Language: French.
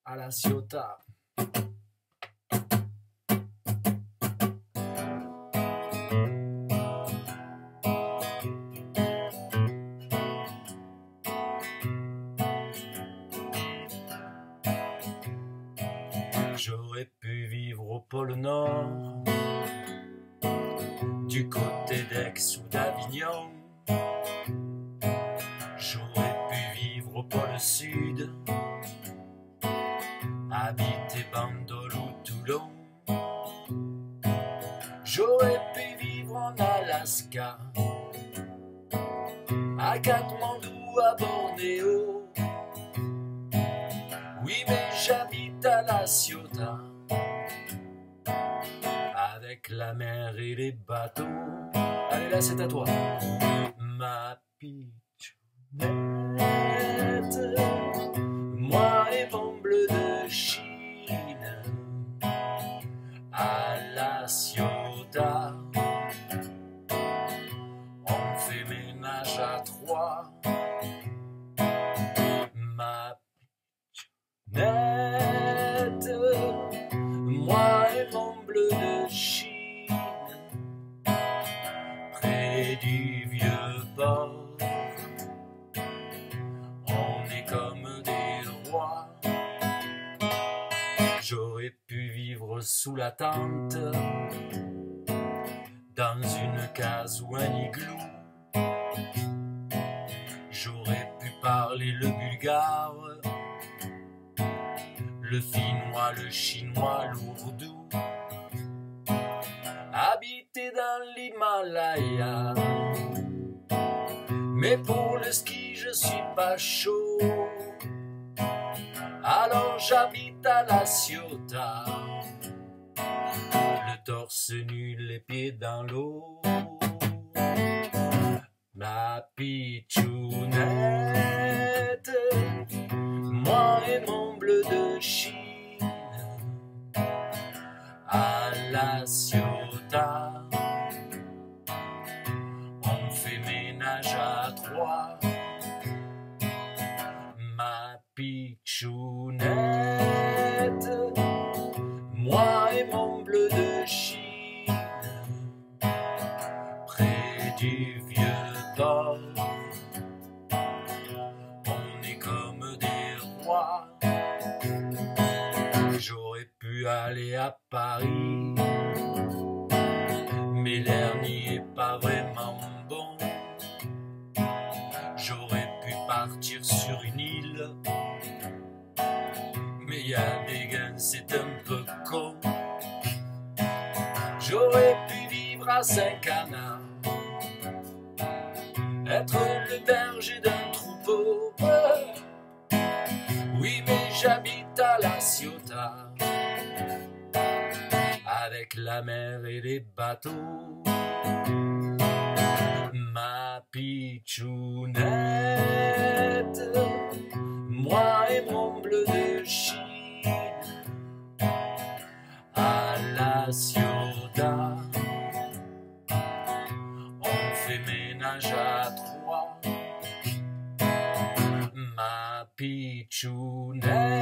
à la Ciotat. J'aurais pu vivre au pôle Nord, du côté d'Aix ou d'Avignon. J'aurais pu vivre au pôle Sud, habiter Bandol ou Toulon. J'aurais pu vivre en Alaska, à Katmandou, à Bornéo. Oui, mais j'habite à la Ciotat, avec la mer et les bateaux. Allez là, c'est à toi. Ma pitchounette, moi et mon bleu de Chine, à la Ciotat, on fait ménage à trois. Ma pitchounette, moi et mon bleu de Chine, près du vieux port, on est comme des rois. J'aurais pu vivre sous la tente, dans une case ou un igloo. J'aurais pu parler le bulgare, le finnois, le chinois, l'ourdou. Habiter dans l'Himalaya, mais pour le ski je suis pas chaud. Alors j'habite à la Ciotat, le torse nu, les pieds dans l'eau. Ma pitchounette, moi et mon bleu de Chine, à la Ciotat, on fait ménage à trois. Ma pitchounette, moi et mon bleu de Chine, près du vieux port, on est comme des rois. J'aurais pu aller à Paris, mais l'air n'y est pas vraiment bon. J'aurais pu partir sur une île, mais y a des gains, c'est un peu con. J'aurais pu vivre à Saint-Canard, être le berger d'un troupeau. Oui, mais j'habite à la Ciotat, avec la mer et les bateaux. Ma pitchounette, moi et mon bleu de Chine, à la Ciotat, on fait ménage à trois. Ma pitchounette,